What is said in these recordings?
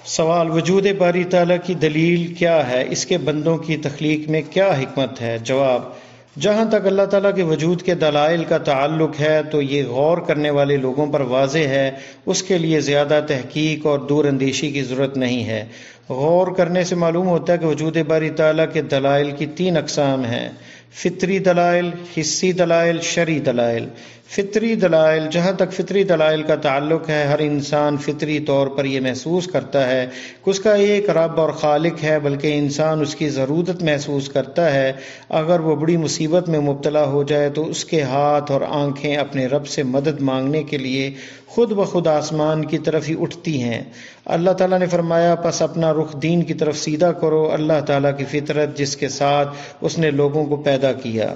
سوال: وجود باری تعالیٰ کی دلیل کیا ہے؟ اس کے بندوں کی تخلیق میں کیا حکمت ہے؟ جواب: جہاں تک اللہ تعالیٰ کے وجود کے دلائل کا تعلق ہے تو یہ غور کرنے والے لوگوں پر واضح ہے، اس کے لیے زیادہ تحقیق اور دور اندیشی کی ضرورت نہیں ہے۔ غور کرنے سے معلوم ہوتا ہے کہ وجود باری تعالیٰ کے دلائل کی 3 اقسام ہیں: فطری دلائل، حسی دلائل، شرعی دلائل۔ فطری دلائل: جہاں تک فطری دلائل کا تعلق ہے، ہر انسان فطری طور پر یہ محسوس کرتا ہے کہ اس کا ایک رب اور خالق ہے، بلکہ انسان اس کی ضرورت محسوس کرتا ہے۔ اگر وہ بڑی مصیبت میں مبتلا ہو جائے تو اس کے ہاتھ اور آنکھیں اپنے رب سے مدد مانگنے کے لیے خود بخود آسمان کی طرف ہی اٹھتی ہیں۔ اللہ تعالیٰ نے فرمایا: پس اپنا رخ دین کی طرف سیدھا کرو۔ اللہ تعالیٰ کی فطرت جس کے ساتھ اس نے لوگوں کو پیدا کیا۔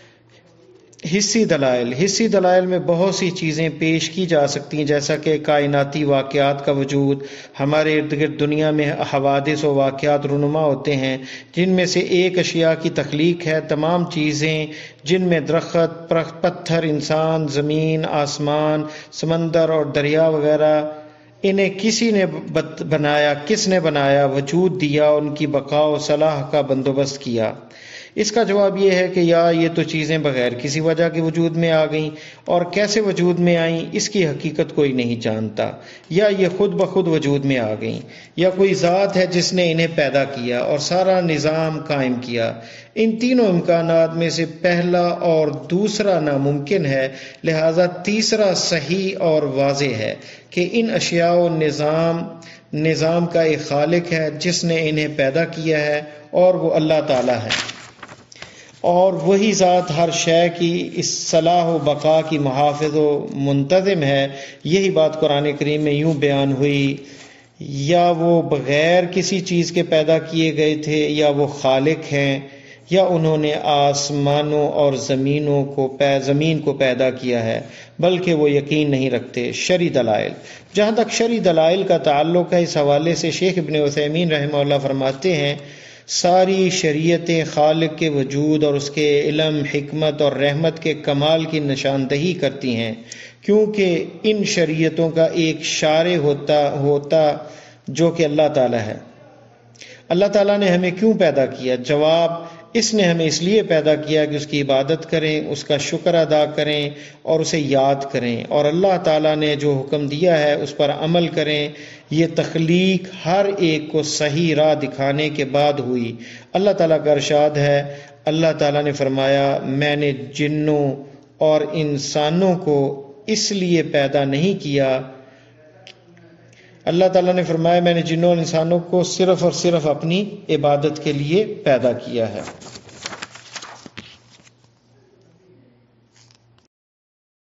حسی دلائل: حسی دلائل میں بہت سی چیزیں پیش کی جا سکتی ہیں، جیسا کہ کائناتی واقعات کا وجود۔ ہمارے ارد گرد دنیا میں حوادث و واقعات رونما ہوتے ہیں، جن میں سے ایک اشیاء کی تخلیق ہے۔ تمام چیزیں جن میں درخت، پتھر، انسان، زمین، آسمان، سمندر اور دریا وغیرہ، انہیں کسی نے بنایا، کس نے بنایا، وجود دیا، ان کی بقا و صلاح کا بندوبست کیا۔ اس کا جواب یہ ہے کہ یا یہ تو چیزیں بغیر کسی وجہ کے وجود میں آ گئیں، اور کیسے وجود میں آئیں اس کی حقیقت کوئی نہیں جانتا، یا یہ خود بخود وجود میں آ گئیں، یا کوئی ذات ہے جس نے انہیں پیدا کیا اور سارا نظام قائم کیا۔ ان تینوں امکانات میں سے پہلا اور دوسرا ناممکن ہے، لہذا تیسرا صحیح اور واضح ہے کہ ان اشیاء و نظام کا ایک خالق ہے جس نے انہیں پیدا کیا ہے، اور وہ اللہ تعالیٰ ہے، اور وہی ذات ہر شے کی اصلاح و بقا کی محافظ و منتظم ہے۔ یہی بات قرآن کریم میں یوں بیان ہوئی: یا وہ بغیر کسی چیز کے پیدا کیے گئے تھے، یا وہ خالق ہیں، یا انہوں نے آسمانوں اور زمین کو پیدا کیا ہے، بلکہ وہ یقین نہیں رکھتے۔ شرعی دلائل: جہاں تک شرعی دلائل کا تعلق ہے، اس حوالے سے شیخ ابن عثیمین رحمہ اللہ فرماتے ہیں: ساری شریعتیں خالق کے وجود اور اس کے علم، حکمت اور رحمت کے کمال کی نشاندہی کرتی ہیں، کیونکہ ان شریعتوں کا ایک شارع ہوتا جو کہ اللہ تعالیٰ ہے۔ اللہ تعالیٰ نے ہمیں کیوں پیدا کیا؟ جواب: اس نے ہمیں اس لیے پیدا کیا کہ اس کی عبادت کریں، اس کا شکر ادا کریں اور اسے یاد کریں، اور اللہ تعالیٰ نے جو حکم دیا ہے اس پر عمل کریں۔ یہ تخلیق ہر ایک کو صحیح راہ دکھانے کے بعد ہوئی۔ اللہ تعالیٰ کا ارشاد ہے، اللہ تعالیٰ نے فرمایا: میں نے جنوں اور انسانوں کو اس لیے پیدا نہیں کیا۔ اللہ تعالیٰ نے فرمایا: میں نے جنوں اور انسانوں کو صرف اور صرف اپنی عبادت کے لیے پیدا کیا ہے۔